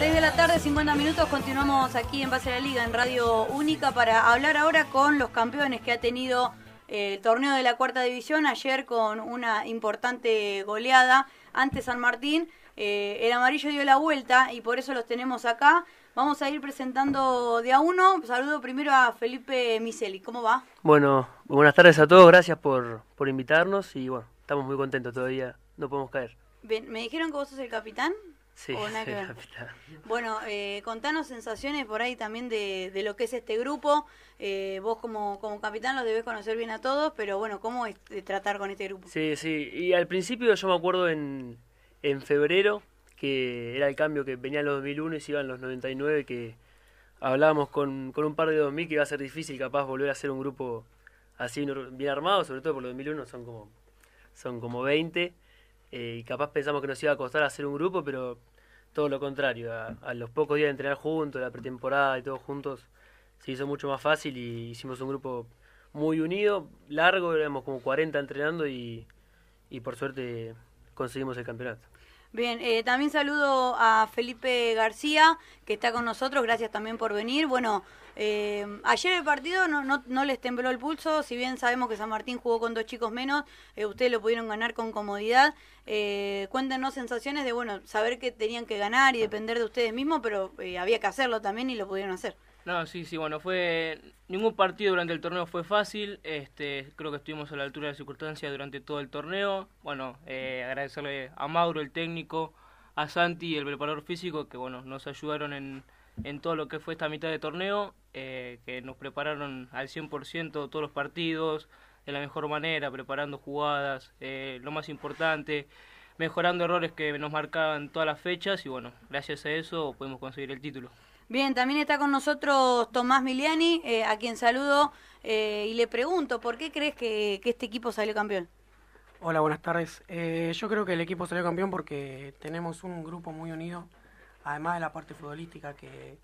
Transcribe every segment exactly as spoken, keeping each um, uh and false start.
seis de la tarde, cincuenta minutos, continuamos aquí en Base a la Liga, en Radio Única, para hablar ahora con los campeones que ha tenido eh, el torneo de la cuarta división, ayer con una importante goleada ante San Martín. Eh, el amarillo dio la vuelta y por eso los tenemos acá. Vamos a ir presentando de a uno. Saludo primero a Felipe Miseli. ¿Cómo va? Bueno, buenas tardes a todos, gracias por, por invitarnos y bueno, estamos muy contentos todavía, no podemos caer. Bien, me dijeron que vos sos el capitán. Sí, ¿O nada que ver? capitán. Bueno, eh, contanos sensaciones por ahí también de, de lo que es este grupo. Eh, vos como, como capitán los debés conocer bien a todos, pero bueno, ¿cómo es de tratar con este grupo? Sí, sí, y al principio yo me acuerdo en, en febrero, que era el cambio que venían los dos mil uno y se iban los noventa y nueve, que hablábamos con, con un par de dos mil que iba a ser difícil capaz volver a ser un grupo así bien armado, sobre todo por los dos mil uno son como, son como veinte. Eh, y capaz pensamos que nos iba a costar hacer un grupo, pero todo lo contrario. A, a los pocos días de entrenar juntos, la pretemporada y todos juntos, se hizo mucho más fácil y hicimos un grupo muy unido, largo, éramos como cuarenta entrenando y, y por suerte conseguimos el campeonato. Bien, eh, también saludo a Felipe García, que está con nosotros, gracias también por venir. Bueno, eh, ayer el partido no, no, no les tembló el pulso, si bien sabemos que San Martín jugó con dos chicos menos, eh, ustedes lo pudieron ganar con comodidad. Eh, cuéntenos sensaciones de, bueno, saber que tenían que ganar y depender de ustedes mismos, pero eh, había que hacerlo también y lo pudieron hacer. No, sí, sí, bueno, fue ningún partido durante el torneo fue fácil, este, creo que estuvimos a la altura de las circunstancias durante todo el torneo. Bueno, eh, agradecerle a Mauro, el técnico, a Santi, el preparador físico, que bueno, nos ayudaron en, en todo lo que fue esta mitad de torneo, eh, que nos prepararon al cien por ciento todos los partidos, de la mejor manera, preparando jugadas, eh, lo más importante, mejorando errores que nos marcaban todas las fechas y bueno, gracias a eso pudimos conseguir el título. Bien, también está con nosotros Tomás Miliani, eh, a quien saludo eh, y le pregunto, ¿por qué crees que, que este equipo salió campeón? Hola, buenas tardes. Eh, yo creo que el equipo salió campeón porque tenemos un grupo muy unido, además de la parte futbolística, que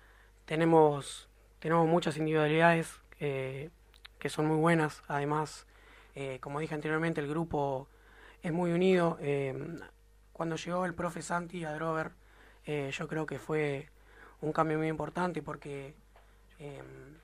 tenemos, tenemos muchas individualidades eh, que son muy buenas. Además, eh, como dije anteriormente, el grupo es muy unido. Eh, cuando llegó el profe Santi a Drover, eh, yo creo que fue un cambio muy importante porque eh,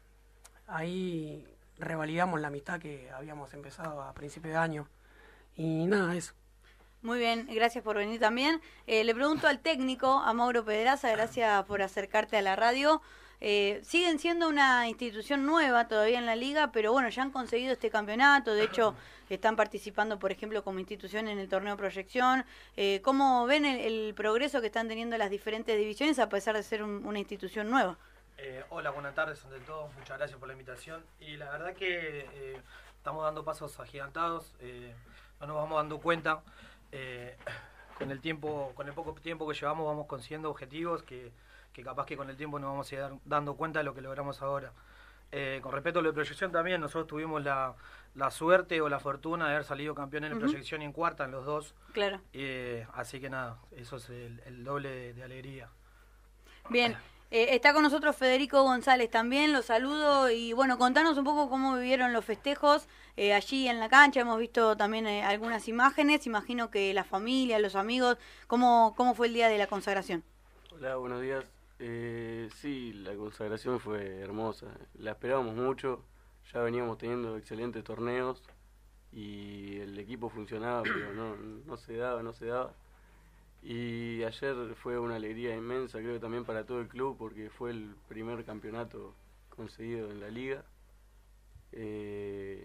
ahí revalidamos la mitad que habíamos empezado a principio de año y nada, eso. Muy bien, gracias por venir también. Eh, le pregunto al técnico, a Mauro Pedraza, gracias por acercarte a la radio. Eh, siguen siendo una institución nueva todavía en la liga, pero bueno, ya han conseguido este campeonato, de hecho están participando, por ejemplo, como institución en el torneo Proyección. Eh, ¿Cómo ven el, el progreso que están teniendo las diferentes divisiones a pesar de ser un, una institución nueva? Eh, hola, buenas tardes ante todo, muchas gracias por la invitación y la verdad que eh, estamos dando pasos agigantados, eh, no nos vamos dando cuenta, eh, con el tiempo, con el poco tiempo que llevamos vamos consiguiendo objetivos que que capaz que con el tiempo nos vamos a ir dando cuenta de lo que logramos ahora. Eh, con respecto a lo de proyección también, nosotros tuvimos la, la suerte o la fortuna de haber salido campeón en uh-huh. proyección y en cuarta, en los dos. Claro. Eh, así que nada, eso es el, el doble de, de alegría. Bien, eh, está con nosotros Federico González también, lo saludo y bueno, contanos un poco cómo vivieron los festejos eh, allí en la cancha, hemos visto también eh, algunas imágenes, imagino que la familia, los amigos, ¿cómo, cómo fue el día de la consagración? Hola, buenos días. Eh, sí, la consagración fue hermosa, la esperábamos mucho, ya veníamos teniendo excelentes torneos y el equipo funcionaba, pero no, no se daba, no se daba. Y ayer fue una alegría inmensa, creo que también para todo el club, porque fue el primer campeonato conseguido en la liga. Eh,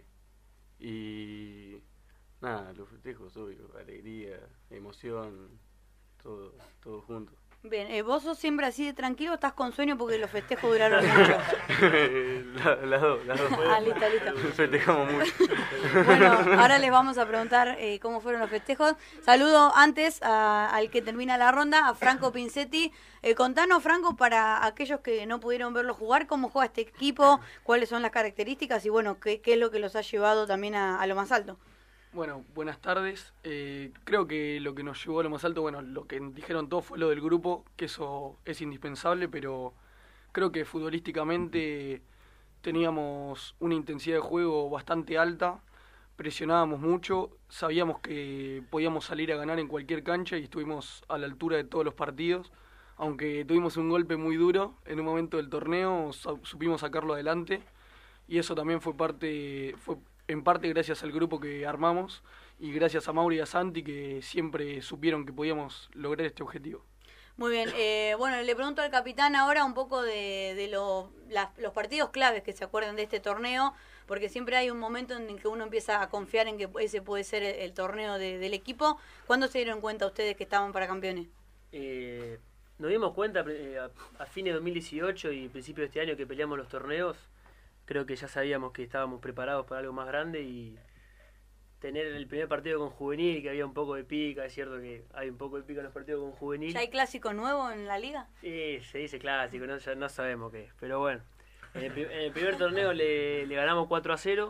y nada, los festejos, obvio, alegría, emoción, todo, todo junto. Bien, eh, ¿vos sos siempre así de tranquilo o estás con sueño porque los festejos duraron mucho? Las la dos, las dos. Ah, listo, listo. Festejamos mucho. Bueno, ahora les vamos a preguntar eh, cómo fueron los festejos. Saludo antes a, al que termina la ronda, a Franco Pincetti. Eh, contanos, Franco, para aquellos que no pudieron verlo jugar, cómo juega este equipo, cuáles son las características y bueno, qué, qué es lo que los ha llevado también a, a lo más alto. Bueno, buenas tardes. Eh, creo que lo que nos llevó a lo más alto, bueno, lo que dijeron todos fue lo del grupo, que eso es indispensable, pero creo que futbolísticamente teníamos una intensidad de juego bastante alta, presionábamos mucho, sabíamos que podíamos salir a ganar en cualquier cancha y estuvimos a la altura de todos los partidos, aunque tuvimos un golpe muy duro en un momento del torneo, supimos sacarlo adelante y eso también fue parte, fue en parte gracias al grupo que armamos y gracias a Mauri y a Santi que siempre supieron que podíamos lograr este objetivo. Muy bien, eh, bueno, le pregunto al capitán ahora un poco de, de lo, la, los partidos claves que se acuerdan de este torneo, porque siempre hay un momento en el que uno empieza a confiar en que ese puede ser el, el torneo de, del equipo. ¿Cuándo se dieron cuenta ustedes que estaban para campeones? Eh, nos dimos cuenta eh, a, a fines de dos mil dieciocho y principios de este año que peleamos los torneos. Creo que ya sabíamos que estábamos preparados para algo más grande y tener el primer partido con juvenil, que había un poco de pica, es cierto que hay un poco de pica en los partidos con juvenil. ¿Ya hay clásico nuevo en la liga? Sí, se dice clásico, no, ya no sabemos qué es, pero bueno. En el, en el primer torneo le, le ganamos cuatro a cero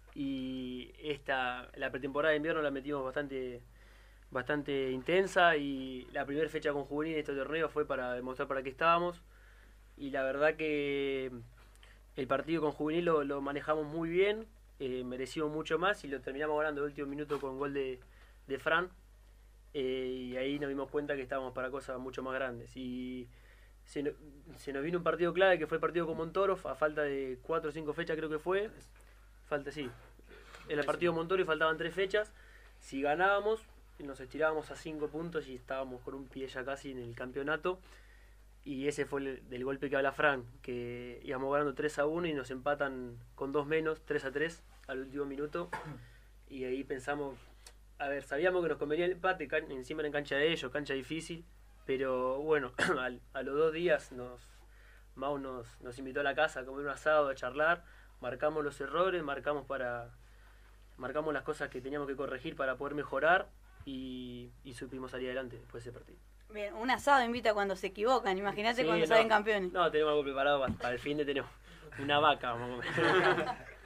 y esta la pretemporada de invierno la metimos bastante bastante intensa y la primera fecha con juvenil de este torneo fue para demostrar para qué estábamos y la verdad que el partido con juvenil lo, lo manejamos muy bien. Eh, merecimos mucho más y lo terminamos ganando el último minuto con gol de, de Fran eh, y ahí nos dimos cuenta que estábamos para cosas mucho más grandes y se, no, se nos vino un partido clave que fue el partido con Montoro a falta de cuatro o cinco fechas creo que fue falta sí el partido con Montoro y faltaban tres fechas, si ganábamos nos estirábamos a cinco puntos y estábamos con un pie ya casi en el campeonato y ese fue el, del golpe que habla Fran, que íbamos ganando tres a uno y nos empatan con dos menos, tres a tres al último minuto. Y ahí pensamos, a ver, sabíamos que nos convenía el empate, can, encima en cancha de ellos, cancha difícil, pero bueno, al, a los dos días nos Mau nos, nos invitó a la casa a comer un asado, a charlar, marcamos los errores, marcamos para marcamos las cosas que teníamos que corregir para poder mejorar y, y supimos salir adelante después de ese partido. Bien, un asado invita cuando se equivocan, imagínate Sí, cuando no, salen campeones. No, tenemos algo preparado para, para el fin de tenemos una vaca. Vamos a comer.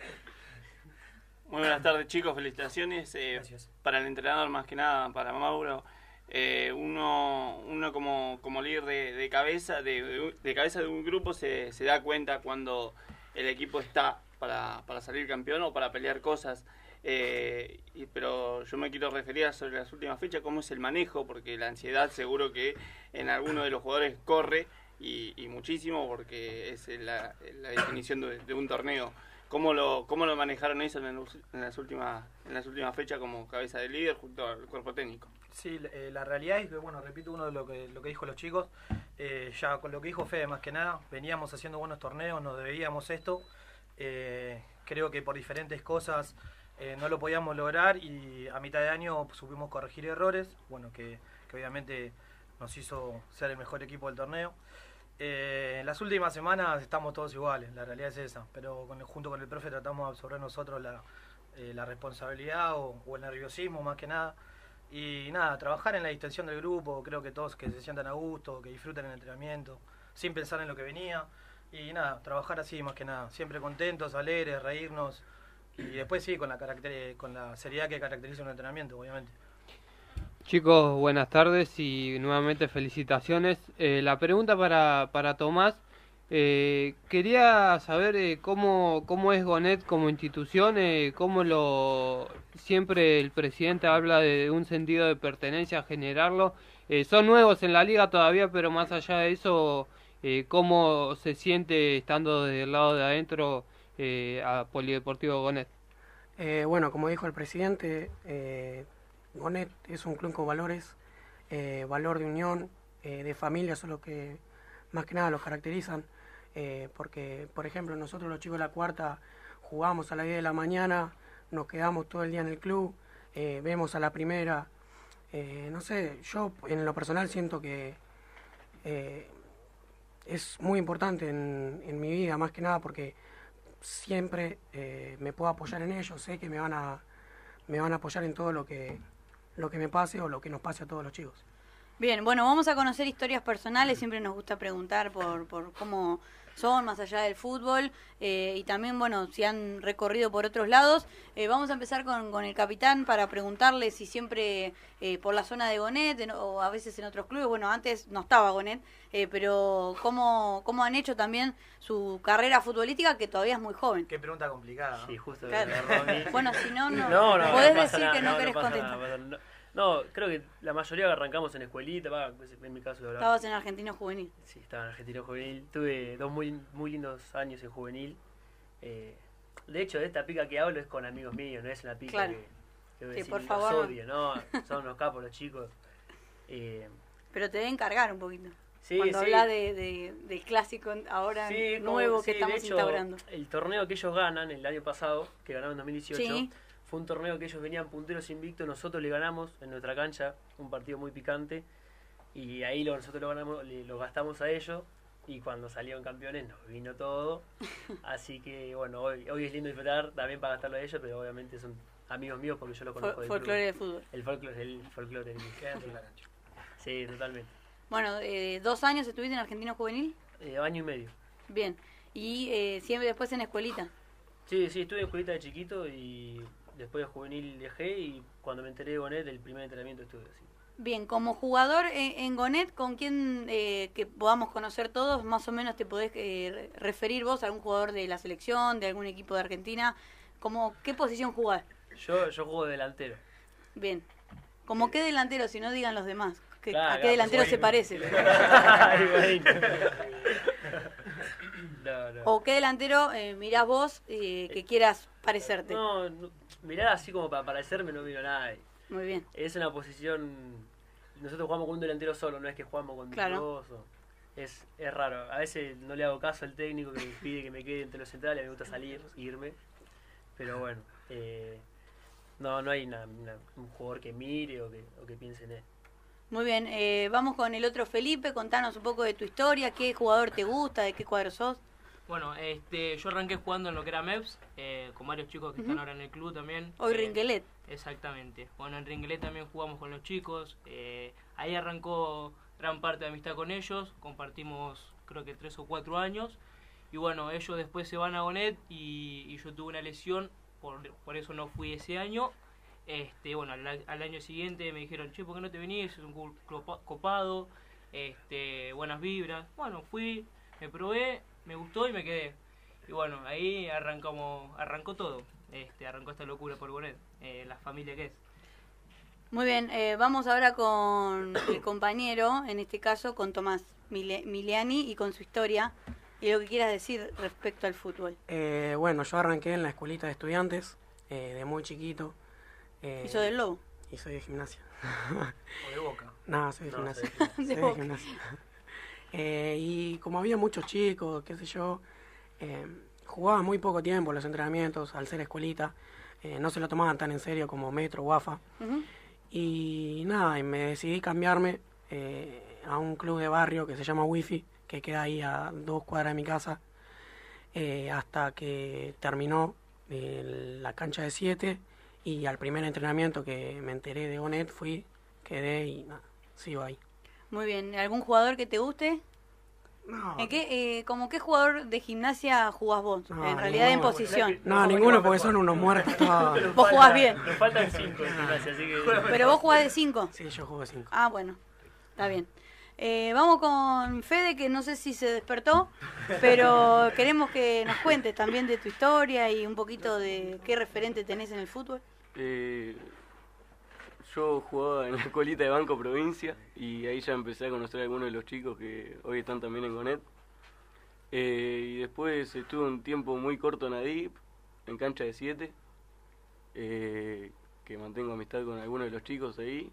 Muy buenas tardes chicos, felicitaciones eh, para el entrenador más que nada, para Mauro. Eh, uno uno como, como líder de, de cabeza de, de, de cabeza de un grupo se, se da cuenta cuando el equipo está para, para salir campeón o para pelear cosas. Eh, y, pero yo me quiero referir a sobre las últimas fechas, cómo es el manejo, porque la ansiedad seguro que en alguno de los jugadores corre y, y muchísimo, porque es la, la definición de, de un torneo. ¿Cómo lo, cómo lo manejaron eso en, el, en las últimas en las últimas fechas como cabeza de líder junto al cuerpo técnico? Sí, eh, la realidad es que, bueno, repito uno de lo que, lo que dijo los chicos, eh, ya con lo que dijo Fede más que nada, veníamos haciendo buenos torneos, nos debíamos esto, eh, creo que por diferentes cosas eh, no lo podíamos lograr y a mitad de año supimos corregir errores, bueno, que, que obviamente nos hizo ser el mejor equipo del torneo. Eh, en las últimas semanas estamos todos iguales, la realidad es esa, pero con, junto con el profe tratamos de absorber nosotros la, eh, la responsabilidad o, o el nerviosismo más que nada. Y nada, trabajar en la distensión del grupo, creo que todos que se sientan a gusto, que disfruten el entrenamiento, sin pensar en lo que venía. Y nada, trabajar así más que nada, siempre contentos, alegres, reírnos. Y después sí, con la, caracter con la seriedad que caracteriza un entrenamiento, obviamente. Chicos, buenas tardes y nuevamente felicitaciones. Eh, la pregunta para, para Tomás, eh, quería saber eh, cómo, cómo es Gonet como institución, eh, cómo lo siempre el presidente habla de un sentido de pertenencia, generarlo. Eh, son nuevos en la liga todavía, pero más allá de eso, eh, cómo se siente estando del lado de adentro eh, a Polideportivo Gonet. Eh, bueno, como dijo el presidente, eh, Gonet es un club con valores, eh, valor de unión, eh, de familia, son los que más que nada los caracterizan, eh, porque, por ejemplo, nosotros los chicos de la cuarta jugamos a las diez de la mañana, nos quedamos todo el día en el club, eh, vemos a la primera, eh, no sé, yo en lo personal siento que eh, es muy importante en, en mi vida, más que nada porque siempre eh, me puedo apoyar en ellos, sé que me van a, me van a apoyar en todo lo que... lo que me pase o lo que nos pase a todos los chicos. Bien, bueno, vamos a conocer historias personales, siempre nos gusta preguntar por, por cómo son más allá del fútbol eh, y también, bueno, si han recorrido por otros lados. Eh, vamos a empezar con, con el capitán para preguntarle si siempre eh, por la zona de Gonet en, o a veces en otros clubes, bueno, antes no estaba Gonet, eh, pero cómo, cómo han hecho también su carrera futbolística, que todavía es muy joven. Qué pregunta complicada, ¿no? Sí, justo. Claro. Bueno, si no, no, no, no podés no decir nada, que no, no querés no contestar. Nada, no, No, creo que la mayoría arrancamos en escuelita, va, en mi caso. Estabas en Argentino Juvenil. Sí, estaba en Argentino Juvenil. Tuve dos muy, muy lindos años en Juvenil. Eh, de hecho, de esta pica que hablo es con amigos míos, no es una pica claro. que, que voy a Sí, decir, por los favor. odio, no, son unos capos los chicos. Eh, Pero te deben cargar un poquito. sí, Cuando sí. habla de, de, del clásico ahora Sí, como- nuevo sí, que de estamos hecho, instaurando. El torneo que ellos ganan el año pasado, que ganaron en dos mil dieciocho, Sí. fue un torneo que ellos venían punteros invictos, nosotros le ganamos en nuestra cancha, un partido muy picante, y ahí lo, nosotros lo ganamos, le- lo gastamos a ellos, y cuando salieron campeones nos vino todo. Así que bueno, hoy, hoy es lindo disfrutar también para gastarlo a ellos, pero obviamente son amigos míos porque yo los conozco Fol- del folclore club. de fútbol. El folclore, el folclore. Queda dentro de la cancha. Sí, totalmente. Bueno, eh, ¿dos años estuviste en Argentino Juvenil? Eh, año y medio. Bien. Y eh, siempre después en escuelita. Sí, sí, estuve en escuelita de chiquito y después de juvenil dejé, y cuando me enteré de Gonet, el primer entrenamiento estuve así. Bien, como jugador en, en Gonet, ¿con quién eh, que podamos conocer todos, más o menos te podés eh, referir vos a algún jugador de la selección, de algún equipo de Argentina? Como, ¿qué posición jugás? Yo, yo juego de delantero. Bien. ¿Como qué delantero? Si no digan los demás. ¿Qué- Claro, ¿A qué delantero se parece? No, no. ¿O qué delantero eh, mirás vos eh, que quieras parecerte? No, no, mirar así como para parecerme no miro nada. Muy bien. Es una posición... Nosotros jugamos con un delantero solo, no es que jugamos con Claro. dos. O, es, es raro. A veces no le hago caso al técnico que me pide que me quede entre los centrales, me gusta salir, irme. Pero bueno, eh, no, no hay una- una- un jugador que mire o que, o que piense en él. Muy bien, eh, vamos con el otro Felipe, contanos un poco de tu historia, qué jugador te gusta, de qué cuadro sos. Bueno, este, yo arranqué jugando en lo que era M E P S, eh, con varios chicos que Ujú. están ahora en el club también. Hoy Eh, Ringuelet. Exactamente. Bueno, en Ringuelet también jugamos con los chicos. eh, ahí arrancó gran parte de amistad con ellos. Compartimos creo que tres o cuatro años. Y bueno, ellos después se van a Gonet y, y yo tuve una lesión, por, por eso no fui ese año. Este, bueno, al, al año siguiente me dijeron, che, ¿por qué no te venís? Es un club copa- copado, este, buenas vibras. Bueno, fui, me probé, me gustó y me quedé. Y bueno, ahí arrancamos, arrancó todo. Este, arrancó esta locura por Gonet, eh, la familia que es. Muy bien, eh, vamos ahora con el compañero, en este caso con Tomás Mile- Miliani y con su historia y lo que quieras decir respecto al fútbol. Eh, bueno, yo arranqué en la escuelita de estudiantes, eh, de muy chiquito. Eh, ¿Y sos del Lobo? Y soy de gimnasia. O de Boca. No, soy de No, gimnasia. soy de Soy de Boca. gimnasia. Eh, y como había muchos chicos, qué sé yo, eh, jugaba muy poco tiempo los entrenamientos al ser escuelita. Eh, no se lo tomaban tan en serio como Metro o A F A. Ujú. Y nada, y me decidí cambiarme eh, a un club de barrio que se llama Wifi, que queda ahí a dos cuadras de mi casa, eh, hasta que terminó eh, la cancha de siete, y al primer entrenamiento que me enteré de Gonet fui, quedé y nada, sigo ahí. Muy bien, ¿algún jugador que te guste? No, ¿En qué, eh, como qué jugador de gimnasia jugás vos? No, en realidad en ninguno. posición. no, ninguno porque son unos muertos todos. Nos Vos jugás bien. Nos faltan cinco en gimnasia, así que... Pero vos jugás de cinco. Sí, yo juego cinco. Ah, bueno, está bien. Eh, vamos con Fede, que no sé si se despertó, pero queremos que nos cuentes también de tu historia y un poquito de qué referente tenés en el fútbol. Eh, yo jugaba en la escuelita de Banco Provincia y ahí ya empecé a conocer a algunos de los chicos que hoy están también en Gonet. Eh, y después estuve un tiempo muy corto en Adip, en cancha de siete, eh, que mantengo amistad con algunos de los chicos ahí.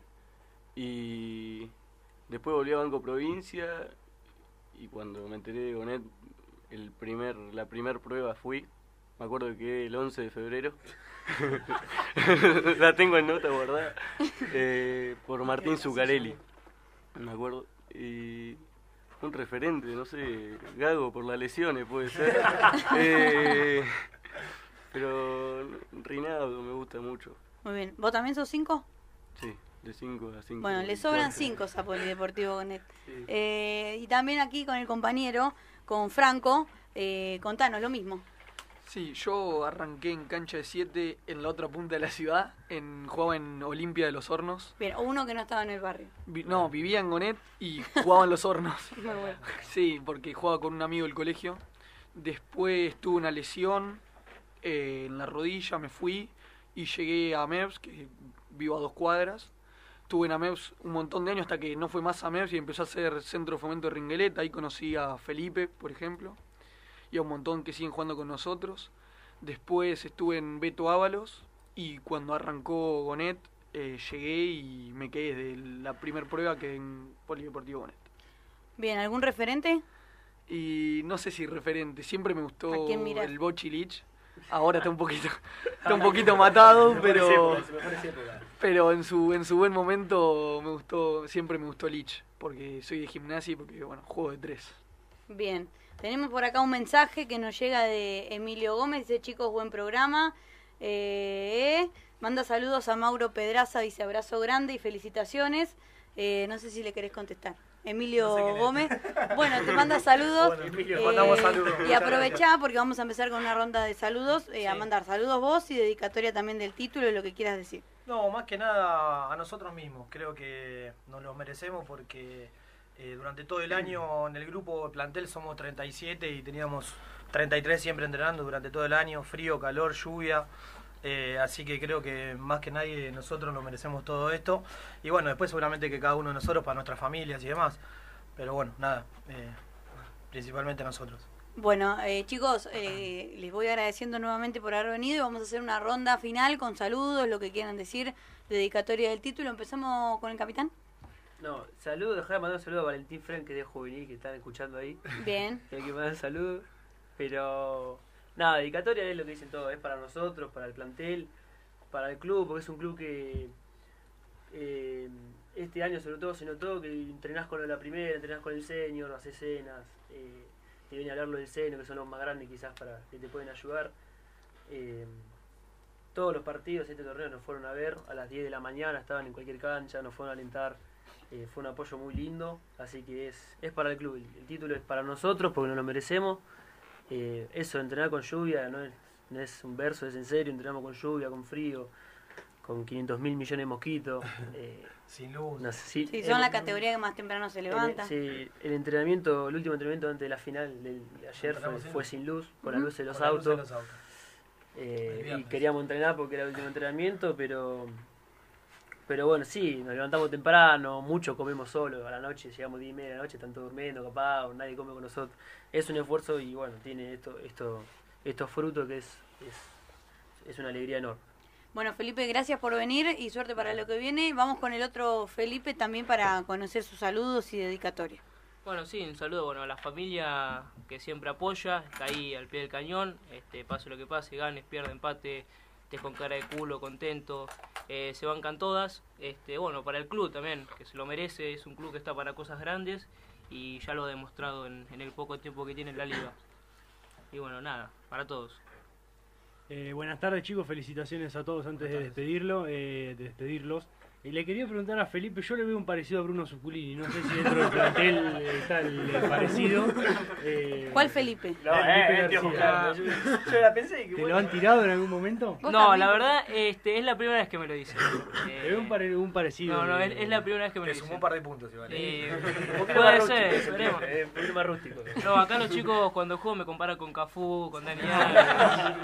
Y después volví a Banco Provincia y cuando me enteré de Gonet, el primer, la primer prueba fui. Me acuerdo que quedé el once de febrero. La tengo en nota guardada. Eh, por Martín Zuccarelli. Me acuerdo. Y un referente, no sé, Gago por las lesiones puede ser. Eh, pero Rinaldo me gusta mucho. Muy bien. ¿Vos también sos cinco? Sí, de cinco a cinco. Bueno, le sobran cinco a Polideportivo Gonet. Sí. Eh, y también aquí con el compañero, con Franco, eh, contanos lo mismo. Sí, yo arranqué en cancha de siete en la otra punta de la ciudad, en, jugaba en Olimpia de los Hornos. Bien, o uno que no estaba en el barrio. Vi- no, vivía en Gonet y jugaba en los Hornos. Muy bueno. Sí, porque jugaba con un amigo del colegio. Después tuve una lesión eh, en la rodilla, me fui y llegué a M E P S, que vivo a dos cuadras. estuve en Ameus un montón de años hasta que no fue más Ameus y empezó a ser Centro de Fomento de Ringuelet. Ahí conocí a Felipe, por ejemplo, y a un montón que siguen jugando con nosotros. Después estuve en Beto Ábalos y cuando arrancó Gonet eh, llegué y me quedé desde la primer prueba que en Polideportivo Gonet. Bien, ¿algún referente? Y no sé si referente, siempre me gustó ¿A quién mirás? el Bochi Lich. Ahora está un poquito está un poquito matado, pero pero en su en su buen momento me gustó, siempre me gustó Lich, porque soy de Gimnasia y porque bueno, juego de tres. Bien, tenemos por acá un mensaje que nos llega de Emilio Gómez, dice: chicos, buen programa. Eh, manda saludos a Mauro Pedraza, dice abrazo grande y felicitaciones. Eh, no sé si le querés contestar. Emilio No sé quién es. Gómez. Bueno, te manda saludos. Bueno, Emilio, eh, mandamos saludos. Y Muchas aprovechá gracias. porque vamos a empezar con una ronda de saludos. Eh, A Sí. mandar saludos vos y dedicatoria también del título y lo que quieras decir. No, más que nada a nosotros mismos. Creo que nos los merecemos porque eh, durante todo el año en el grupo de plantel somos treinta y siete y teníamos treinta y tres siempre entrenando durante todo el año. Frío, calor, lluvia. Eh, así que creo que más que nadie nosotros nos merecemos todo esto. Y bueno, después seguramente que cada uno de nosotros para nuestras familias y demás. Pero bueno, nada, eh, principalmente nosotros. Bueno, eh, chicos, eh, les voy agradeciendo nuevamente por haber venido y vamos a hacer una ronda final con saludos, lo que quieran decir, dedicatoria del título. Empezamos con el capitán. No, saludos, dejá de mandar un saludo a Valentín Fren, que es de juvenil, que están escuchando ahí. Bien. Hay que mandar saludos. Pero, nada, dedicatoria es lo que dicen todos, es para nosotros, para el plantel, para el club, porque es un club que eh, este año sobre todo se notó que entrenás con la primera, entrenás con el senior, haces cenas, eh, te viene a hablar lo del senior, que son los más grandes quizás para que te pueden ayudar. Eh, todos los partidos de este torneo nos fueron a ver a las diez de la mañana, estaban en cualquier cancha, nos fueron a alentar. Eh, fue un apoyo muy lindo, así que es, es para el club. El, el título es para nosotros porque nos lo merecemos. Eh, eso, entrenar con lluvia no es, no es un verso, es en serio. Entrenamos con lluvia, con frío, con quinientos mil millones de mosquitos. Eh, Sin luz. no sé, sí, Sí, el- son la categoría que más temprano se levanta. El, sí, el entrenamiento, el último entrenamiento antes de la final del, de ayer fue, Entrenamos sin fue luz. sin luz, con la Ujú. luz de los Con la luz de autos. los autos. Eh, El y viernes. queríamos entrenar porque era el último entrenamiento, pero pero bueno, sí, nos levantamos temprano, mucho comemos solo, a la noche, llegamos diez y media de la noche, están todos durmiendo, capaz, nadie come con nosotros. Es un esfuerzo y bueno, tiene esto, esto, estos frutos que es, es, es una alegría enorme. Bueno, Felipe, gracias por venir y suerte para lo que viene. Vamos con el otro Felipe también para conocer sus saludos y dedicatoria. Bueno, sí, un saludo bueno, a la familia que siempre apoya, está ahí al pie del cañón, este, pase lo que pase, ganes, pierda, empate, estés con cara de culo, contento, eh, se bancan todas. Este, bueno, para el club también, que se lo merece, es un club que está para cosas grandes y ya lo ha demostrado en, en el poco tiempo que tiene en la liga. Y bueno, nada, para todos. Eh, buenas tardes, chicos, felicitaciones a todos antes de despedirlo, eh, de despedirlos. Y le quería preguntar a Felipe, yo le veo un parecido a Bruno Zuculini, no sé si dentro del plantel está el, el parecido. Eh, ¿Cuál Felipe? No, Felipe eh, tío, García. claro, yo, yo la pensé que ¿Te bueno. lo han tirado en algún momento? ¿Vos No, también? la verdad, este, es la primera vez que me lo dice. Le veo un, pare- un parecido. No, no, de- es, es la primera vez que me Te lo sumó dice. un par de puntos, igual. Eh, Un poquito puede más ser, rústico, esperemos. eh, un poquito más rústico. No, acá los chicos cuando juego me comparan con Cafú, con Dani Alves.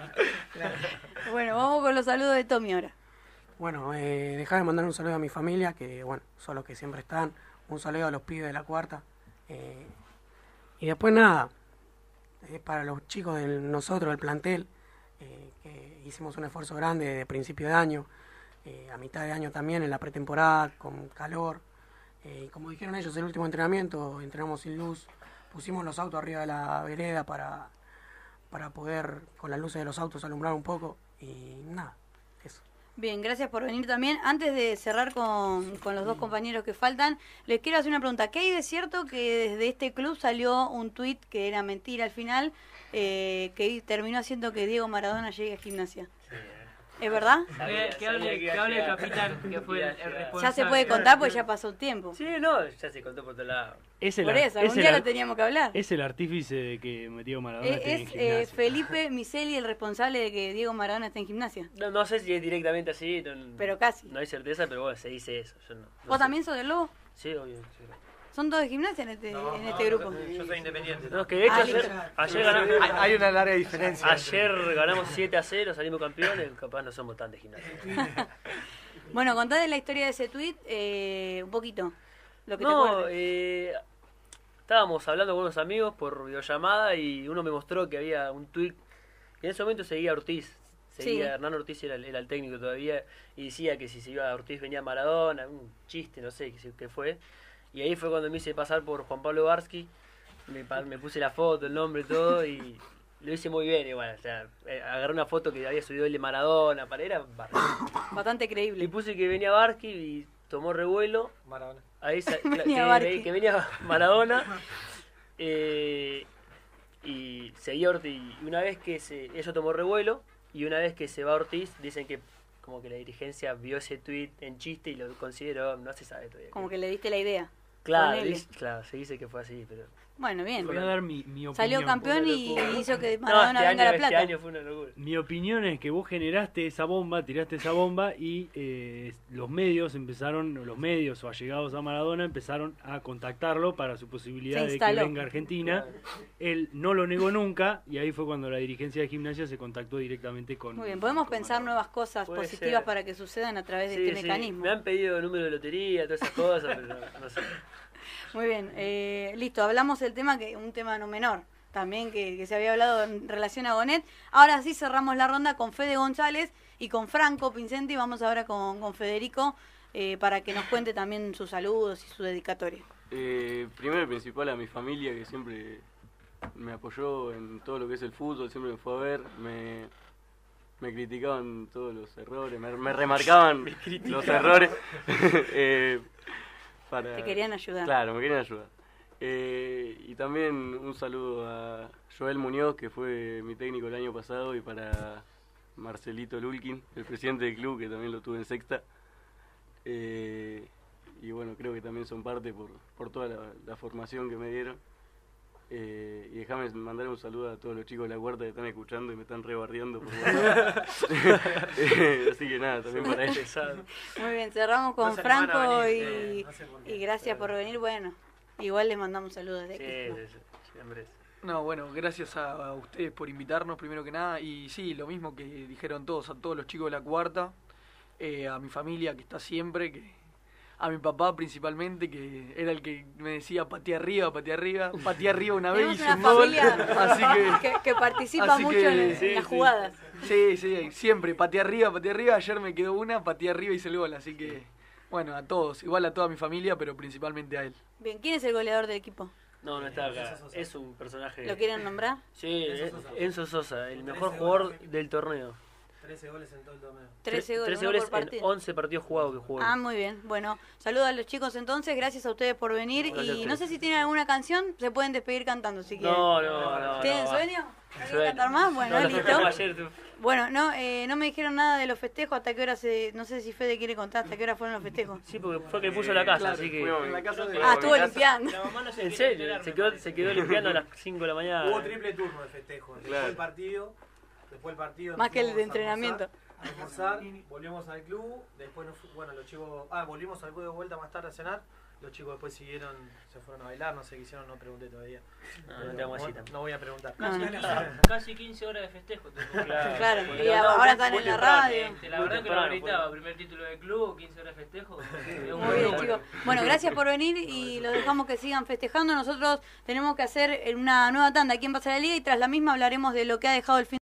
Bueno, vamos con los saludos de Tommy ahora. Bueno, eh, dejá de mandar un saludo a mi familia, que bueno, son los que siempre están. Un saludo a los pibes de la cuarta. Eh, y después nada, es para los chicos de nosotros, del plantel, eh, que hicimos un esfuerzo grande de principio de año, eh, a mitad de año también, en la pretemporada, con calor. Eh, y como dijeron ellos, el último entrenamiento, entrenamos sin luz, pusimos los autos arriba de la vereda para, para poder, con las luces de los autos, alumbrar un poco. Y nada, eso. Bien, gracias por venir también. Antes de cerrar con, con los dos compañeros que faltan, les quiero hacer una pregunta. ¿Qué hay de cierto que desde este club salió un tuit que era mentira al final, eh, que terminó haciendo que Diego Maradona llegue a Gimnasia? ¿Es verdad? Que, que hable, que hable el capitán, que fue el, el responsable. Ya se puede contar porque ya pasó un tiempo. Sí, no, ya se contó por otro lado. Es el, Por ar- eso, algún es el día ar- lo teníamos que hablar. Es el artífice de que Diego Maradona Eh, esté en Es eh, Gimnasia. Felipe Miseli el responsable de que Diego Maradona esté en Gimnasia. No, no sé si es directamente así, no, Pero casi. no hay certeza, pero bueno, se dice eso. Yo no, no ¿Vos sé. también sos del Lobo? Sí, obvio. Sí. Son todos de Gimnasia en este, No, en no, este yo grupo. soy- Yo soy independiente. No, es que de hecho Ah, ayer, listo. ayer ganamos, Hay, hay una larga diferencia. ayer ganamos siete a cero, salimos campeones, capaz no somos tan de gimnasia. Bueno, contá de la historia de ese tweet eh, un poquito. Lo que te No, acuerdes. eh, estábamos hablando con unos amigos por videollamada y uno me mostró que había un tweet que en ese momento seguía a Ortiz. Seguía, Sí. Hernán Ortiz era, el- era el técnico todavía y decía que si se iba a Ortiz venía Maradona, un chiste, no sé qué, qué fue. Y ahí fue cuando me hice pasar por Juan Pablo Barsky, me, pa- me puse la foto, el nombre y todo y lo hice muy bien igual. O sea, eh, agarré una foto que había subido el de Maradona, para era Barsky. Bastante Le creíble. puse que venía Barsky y tomó revuelo. Maradona. Ahí sa- Venía que, Barqui. que venía Maradona eh, y seguía Ortiz. Y una vez que se, eso tomó revuelo y una vez que se va Ortiz, dicen que como que la dirigencia vio ese tweet en chiste y lo consideró, no se sabe todavía. Como que le diste la idea. claro, ponele. dice- claro, se dice que fue así, pero Bueno, bien. Voy a dar mi, mi opinión. Salió campeón y hizo que no, Maradona este venga año, a La Plata. este año fue una locura. Mi opinión es que vos generaste esa bomba, tiraste esa bomba y eh, los medios empezaron, o los medios o allegados a Maradona empezaron a contactarlo para su posibilidad Se de que instaló. venga a Argentina. Él no lo negó nunca y ahí fue cuando la dirigencia de Gimnasia se contactó directamente con... Muy bien, podemos pensar nuevas cosas Puede positivas ser. para que sucedan a través de Sí, este sí, mecanismo. me han pedido número de lotería, todas esas cosas, pero no, no sé. Muy bien, eh, listo, hablamos del tema, que un tema no menor, también que, que se había hablado en relación a Gonet. Ahora sí cerramos la ronda con Fede González y con Franco Pincenti, y vamos ahora con, con Federico eh, para que nos cuente también sus saludos y su dedicatoria. Eh, primero y principal a mi familia que siempre me apoyó en todo lo que es el fútbol, siempre me fue a ver, me, me criticaban todos los errores, me, me remarcaban los errores. eh, para, Te querían ayudar. Claro, me querían ayudar. Eh, y también un saludo a Joel Muñoz, que fue mi técnico el año pasado, y para Marcelito Lulkin, el presidente del club, que también lo tuve en sexta. Eh, y bueno, creo que también son parte por, por toda la, la formación que me dieron. Eh, y déjame mandar un saludo a todos los chicos de la huerta que están escuchando y me están rebardeando por WhatsApp. Eh, así que nada, también para ellos. Muy bien, cerramos con No se animan a Franco venir, y, eh, no sé por qué. y gracias por venir. Bueno, igual les mandamos saludos de Sí, aquí. sí, sí, siempre es. No, bueno, gracias a, a ustedes por invitarnos primero que nada. Y sí, lo mismo que dijeron todos, a todos los chicos de la cuarta, eh, a mi familia que está siempre, que a mi papá principalmente, que era el que me decía patea arriba, patea arriba, patea arriba una vez Tenemos y una hice un gol. familia Así que, que, que participa así mucho que- en, en sí, las sí. jugadas. Sí, sí, siempre, patea arriba, patea arriba. Ayer me quedó una, patea arriba y hice el gol. Así que, bueno, a todos, igual a toda mi familia, pero principalmente a él. Bien, ¿quién es el goleador del equipo? No, no está acá. Es un personaje. ¿Lo quieren nombrar? Sí, Enzo es- Sosa. Enzo Sosa, el Trece mejor goles. jugador del torneo. trece goles en todo el torneo. trece goles, trece uno goles por partido. en once partidos jugados que jugó. Ah, muy bien. Bueno, saludos a los chicos entonces, gracias a ustedes por venir. Gracias a Y ustedes. no sé si tienen alguna canción, se pueden despedir cantando si quieren. No, no, no. ¿Tienen no, sueño? va. ¿No quieren Sueño. cantar más? Bueno, No, lo listo. festejamos ayer, tú. Bueno, no, eh, no me dijeron nada de los festejos, hasta qué hora se... No sé si Fede quiere contar hasta qué hora fueron los festejos. Sí, porque fue que puso la casa, Claro, así que. fuimos En la casa de- Ah, estuvo limpiando. La mamá no se En quiere serio, enterar, se me quedó, parece. se quedó limpiando a las cinco de la mañana. Hubo triple turno de festejos. Después Claro. del partido, después del partido. Más nos que el fuimos de a entrenamiento. almorzar, a almorzar, volvimos al club, después nos fu- bueno, los chicos, ah, volvimos al club de vuelta más tarde a cenar. Los chicos después siguieron, se fueron a bailar, no sé qué hicieron, no pregunté todavía. No, Pero no te vamos así no, tampoco. no voy a preguntar. No, no. Casi quince horas de festejo. tuvo. Claro. Claro, Porque y no, ahora muy- están muy en la temprano. radio. Este, la Muy verdad que lo temprano, gritaba, fue. primer título de club, quince horas de festejo. es un Muy buen bien, número. chicos. Bueno, gracias por venir y los dejamos que sigan festejando. Nosotros tenemos que hacer una nueva tanda aquí en Pasa la Liga y tras la misma hablaremos de lo que ha dejado el fin